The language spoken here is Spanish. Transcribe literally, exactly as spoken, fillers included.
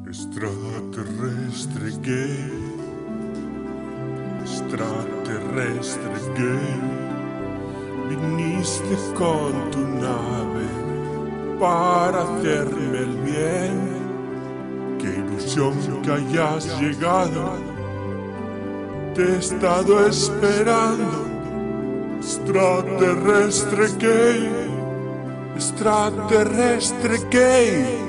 Extraterrestre gay, extraterrestre gay, viniste con tu nave para hacerme el bien. Qué ilusión que hayas llegado, te he estado esperando. Extraterrestre gay, extraterrestre gay.